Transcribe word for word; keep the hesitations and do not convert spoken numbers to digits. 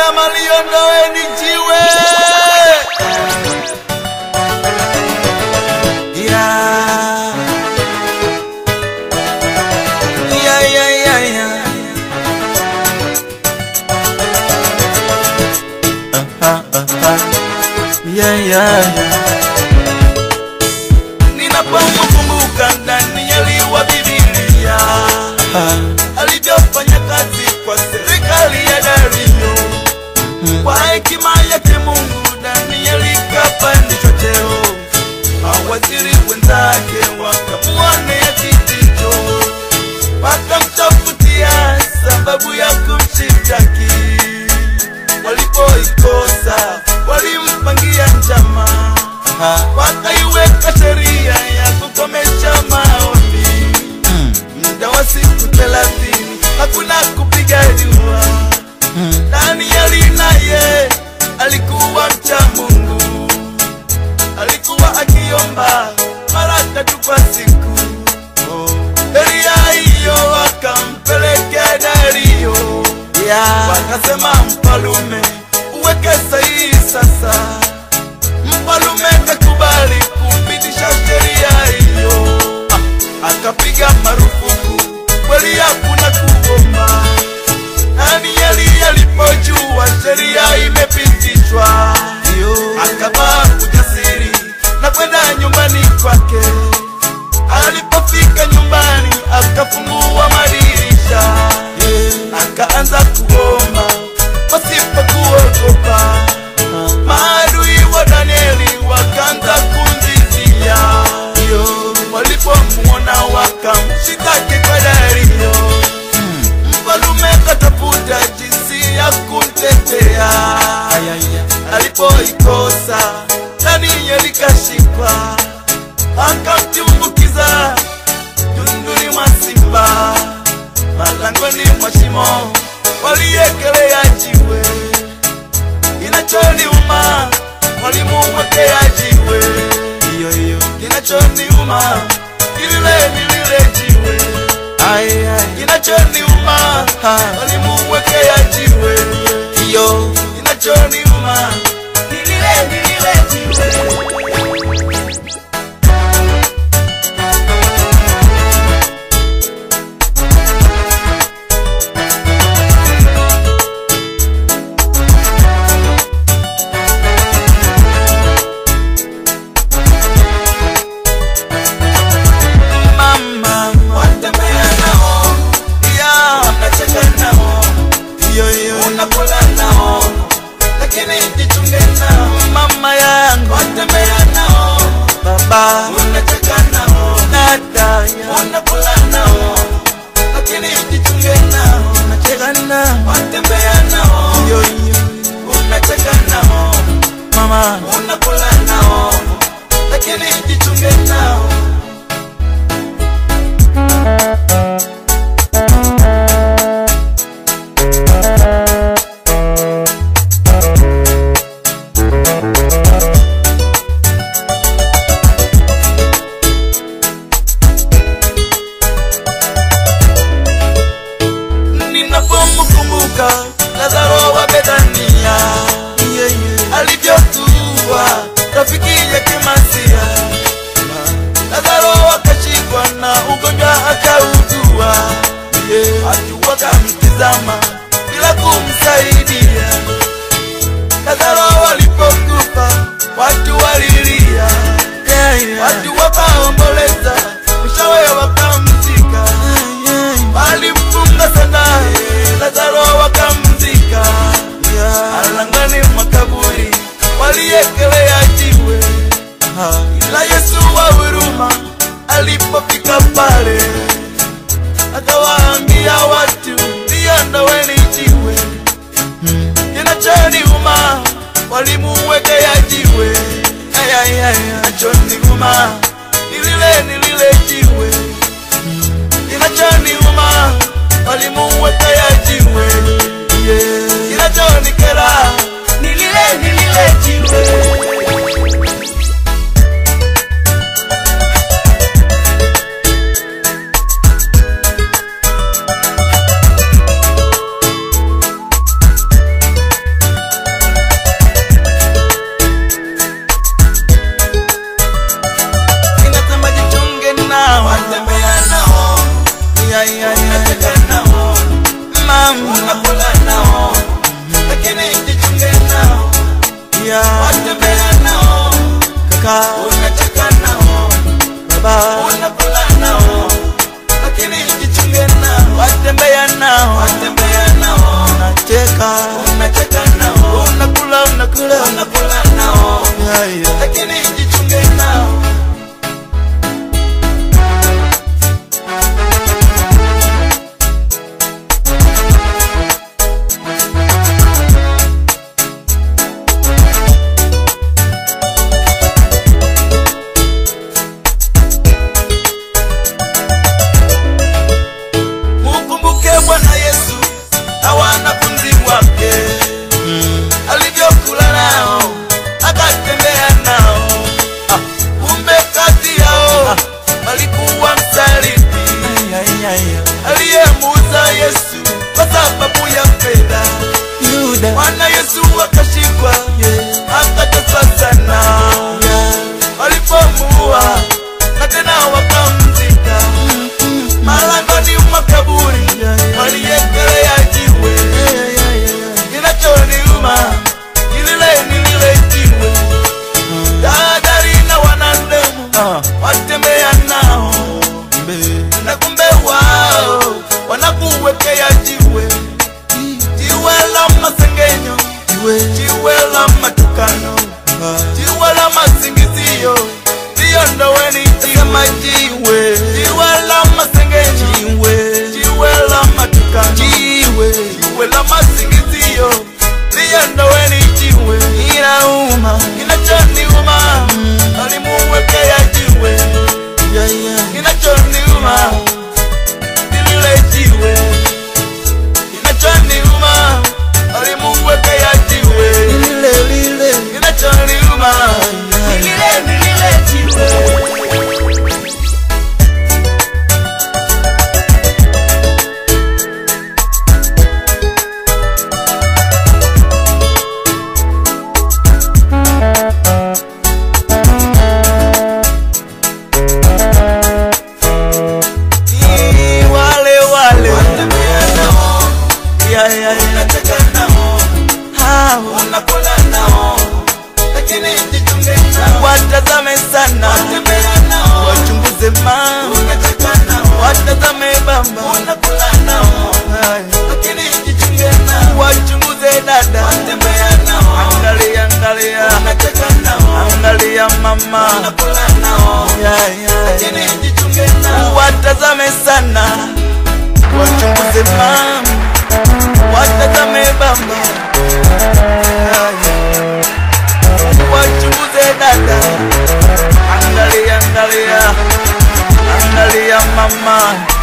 Kama liondoeni jiwe. Yeah. Yeah, yeah, yeah, yeah. Uh-huh, uh-huh. Yeah, yeah, yeah. Ninapokumbuka Danieli wa Biblia, uh-huh, alivyofanya kazi kwa serikali ya Dario. Mm-hmm. Kwa hekima yake Mungu Danieli kapandishwa cheo. Mawaziri wenzake wakamuonea kijicho, wakamtafutia sababu ya kumshitaki. Walipoikosa walimpangia njama, wakaiweka sheria ya kukomesha maombi. Muda wa siku thelathini hakuna kupiga dua. Danieli naye alikuwa mcha Mungu, alikuwa akiomba mara tatu kwa siku. Sheria hiyo wakampelekea Dario. Wakasema, mfalume uweke sahihi sasa. Mfalume kakubali kupitisha sheria hiyo. Akapiga marufuku, kweli hakuna kuomba. Danieli alipojua sheria imepitishwa, akavaa ujasiri na kwenda nyumbani kwake. Alipofika nyumbani akafungua madirisha, akaanza kuomba pasipo kuogopa. Maadui wa Danieli wakaanza kumvizia. Walipomuona wakamshitaki kwa Dario. Mfalume katafuta jinsi ya kumtetea. Alipoikosa Danieli kashikwa, akamtumbukiza tunduni mwa simba. Malangoni mwa shimo waliekelea jiwe. Kinachoniuma walimumwekea jiwe. Kinachoniuma nilile nilile jiwe. Kinachoniuma walimumwekea jiwe. Kinachoniuma nilile nilile jiwe. Unakula nao, lakini jichunge nao. Mama yangu watembea nao, baba unacheka nao. Dada unakula nao, lakini jichunge nao. Unacheka nao, watembea nao. Yo yo unacheka nao. Mama unakula nao, lakini jichunge nao. Ninapokumbuka Lazaro wa Bethania, yeah, yeah, alivyokuwa rafiki yake Masia. Lazaro akashikwa na ugonjwa akaugua, yeah, watu wakamtizama bila kumsaidia. Lazaro walipokufa watu walilia, yeah, yeah, watu wakaomboleza, mwishowe wakamzika. Walimfunga sandali, Lazaro wakamzika. Alangani makaburi waliekelea jiwe. Ila Yesu wa huruma alipofika pale, akawaambia watu, liondoeni jiwe. Kinachoniuma walimuwekea jiwe. Kinachoniuma nilile nilile jiwe. Kinachoniuma walimuwekea jiwe. Kinachonikera nilile nilile jiwe. haya, watembea nao kaka, unacheka nao baba, unakula nao, lakini jichunge nao. Watembea nao, watembea nao, unacheka, unacheka nao, unakula, unakula, unakula nao, haya, lakini jichunge nao. Bwana Yesu na wanafunzi wake, mm. alivyokula nao akatembea nao, ah. kumbe kati yao ah. alikuwa msaliti aliyemuuza Yesu kwa sababu ya fedha. Yuda. Bwana Yesu akashikwa, yeah. akateswa sana, yeah. walipomuua na tena wakamzika, mm -mm. malangoni mwa kaburi waliekelea jiwe, kinachoniuma nilile nilile jiwe. Tahadhari na wanadamu watembea nao, na kumbe wao wanakuwekea jiwe, jiwe la masengenyo, jiwe la matukano, jiwe la masingizio. Liondoweni jiwe, jiwe, jiwe la masengenyo, jiwe, jiwe la matukano, jiwe, jiwe la masingizio. Liondoweni jiwe, inauma, inachoniuma, alimuwekea jiwe, yeah, yeah. Inachoniuma nilile jiwe, inachoniuma, alimuwekea jiwe, nilile lile, inachoniuma, nilile nilile jiwe. Unakula nao, lakini jichunge nao. Watazame sana, wachunguze ma, watazame bamba, unakula nao, lakini jichunge nao. Wachunguze dada, watembea nao, angalia angalia, unacheka nao, angalia mama, unakula nao, lakini jichunge nao. Watazame sana, wachunguze ma, watazame bamba, wachunguze dada, angalia angalia, angalia mama.